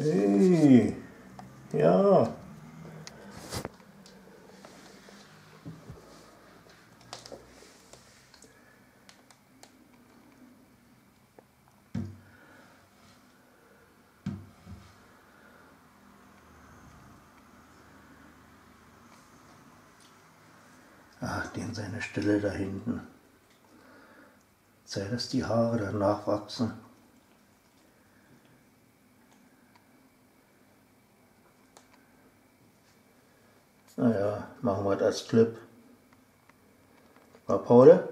Hey, ja. Ach, den seine Stelle da hinten. Zeit, dass die Haare danach wachsen. Naja, machen wir das als Clip. War Paul?